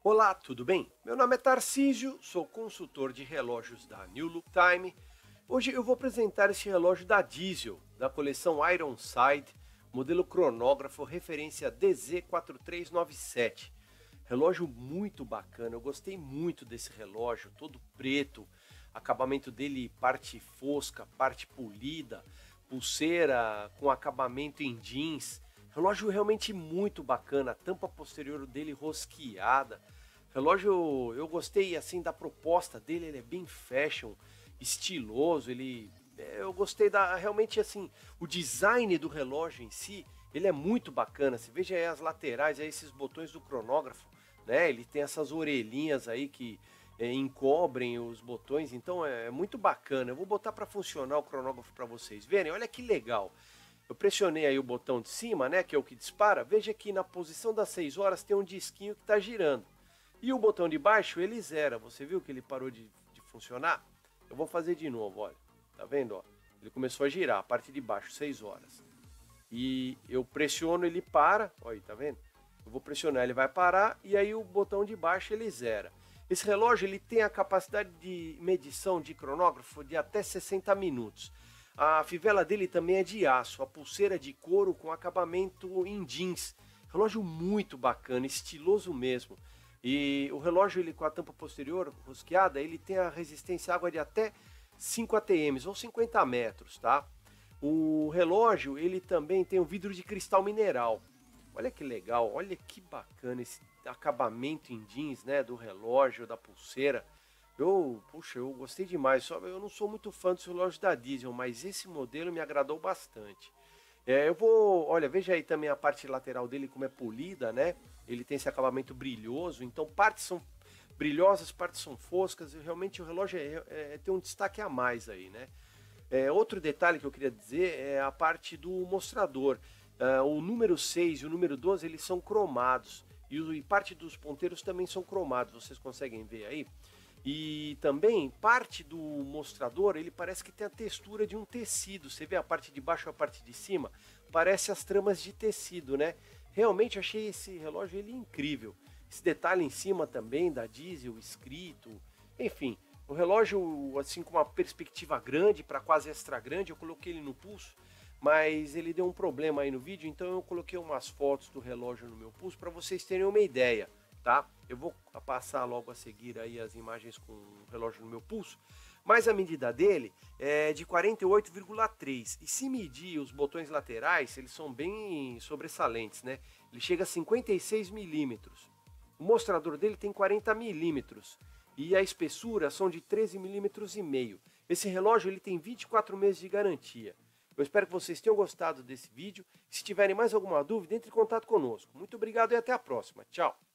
Olá, tudo bem? Meu nome é Tarcísio, sou consultor de relógios da New Look Time. Hoje eu vou apresentar esse relógio da Diesel, da coleção Ironside, modelo cronógrafo referência DZ4397. Relógio muito bacana, eu gostei muito desse relógio, todo preto, acabamento dele parte fosca, parte polida, pulseira com acabamento em jeans. Relógio realmente muito bacana, a tampa posterior dele rosqueada. Relógio, eu gostei assim da proposta dele, ele é bem fashion, estiloso, eu gostei da realmente assim, o design do relógio em si, ele é muito bacana. Você veja aí as laterais, aí esses botões do cronógrafo, né? Ele tem essas orelhinhas aí que encobrem os botões, então é muito bacana. Eu vou botar para funcionar o cronógrafo para vocês verem. Olha que legal. Eu pressionei aí o botão de cima, né, que é o que dispara. Veja que na posição das 6 horas tem um disquinho que está girando. E o botão de baixo ele zera. Você viu que ele parou de funcionar? Eu vou fazer de novo, olha. Tá vendo, ó? Ele começou a girar a parte de baixo, 6 horas. E eu pressiono, ele para. Olha aí, tá vendo? Eu vou pressionar, ele vai parar e aí o botão de baixo ele zera. Esse relógio ele tem a capacidade de medição de cronógrafo de até 60 minutos. A fivela dele também é de aço, a pulseira de couro com acabamento em jeans. Relógio muito bacana, estiloso mesmo. E o relógio ele com a tampa posterior rosqueada, ele tem a resistência à água de até 5 atms ou 50 metros, tá? O relógio ele também tem um vidro de cristal mineral. Olha que legal, olha que bacana esse acabamento em jeans, né, do relógio, da pulseira. Puxa, eu gostei demais. Só eu não sou muito fã dos relógios da Diesel, mas esse modelo me agradou bastante. Olha, veja aí também a parte lateral dele como é polida, né? Ele tem esse acabamento brilhoso, então partes são brilhosas, partes são foscas, e realmente o relógio tem um destaque a mais aí, né? Outro detalhe que eu queria dizer é a parte do mostrador. O número 6 e o número 12 eles são cromados, e parte dos ponteiros também são cromados, vocês conseguem ver aí? E também parte do mostrador, ele parece que tem a textura de um tecido. Você vê a parte de baixo e a parte de cima, parece as tramas de tecido, né? Realmente achei esse relógio ele incrível. Esse detalhe em cima também da Diesel escrito, enfim, o relógio assim com uma perspectiva grande para quase extra grande, eu coloquei ele no pulso, mas ele deu um problema aí no vídeo, então eu coloquei umas fotos do relógio no meu pulso para vocês terem uma ideia. Tá? Eu vou passar logo a seguir aí as imagens com o relógio no meu pulso, mas a medida dele é de 48,3 e se medir os botões laterais, eles são bem sobressalentes, né? Ele chega a 56 milímetros. O mostrador dele tem 40 milímetros e a espessura são de 13 milímetros e meio. Esse relógio ele tem 24 meses de garantia. Eu espero que vocês tenham gostado desse vídeo. Se tiverem mais alguma dúvida, entre em contato conosco. Muito obrigado e até a próxima. Tchau!